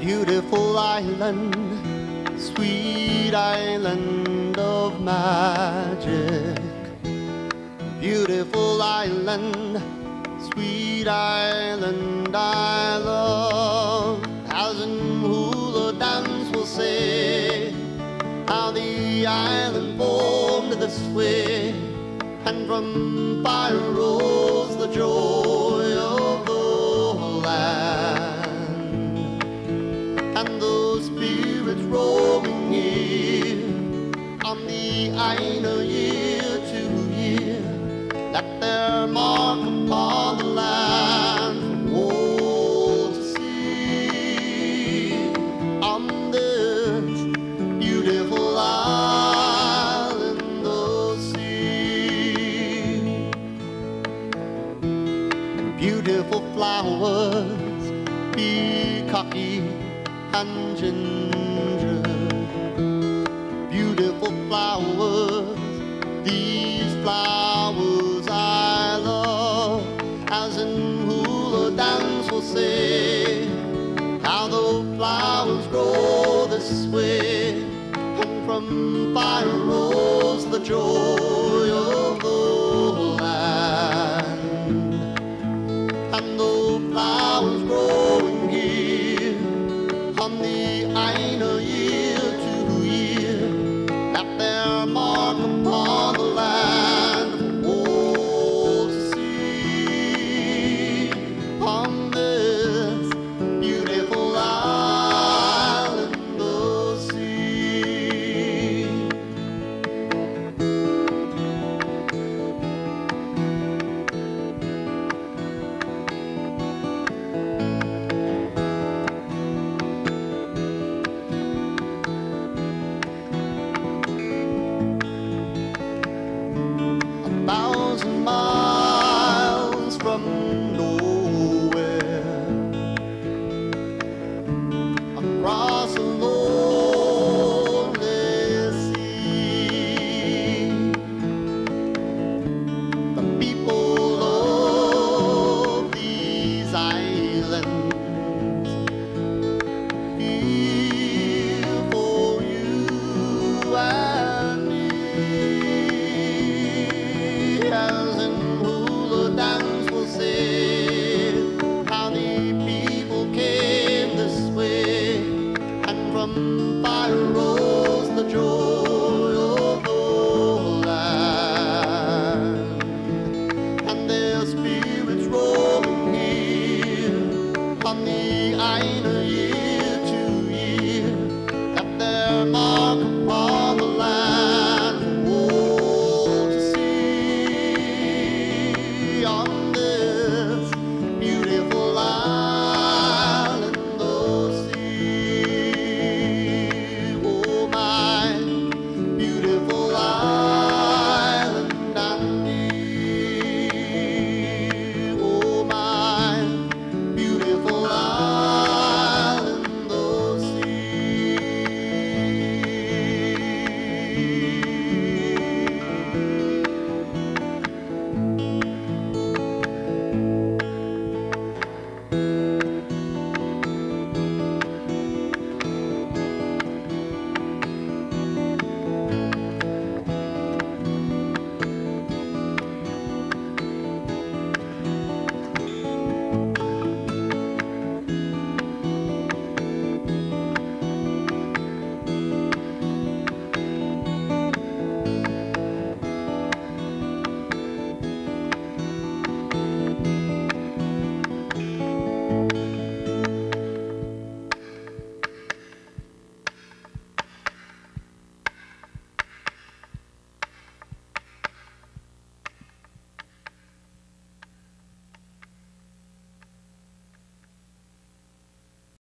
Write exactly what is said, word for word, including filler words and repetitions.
Beautiful island, sweet island of magic. Beautiful island, sweet island I love. Thousand hula dance will say how the island formed this way, and from fire rose the joy of the land. And those spirits roaming here on the Aina year to year left their mark upon the land from old to sea. On this beautiful island of sea, and beautiful flowers, peacocky and ginger. Beautiful flowers, these flowers I love. As in hula dance will say how the flowers grow this way, and from fire rose the joy of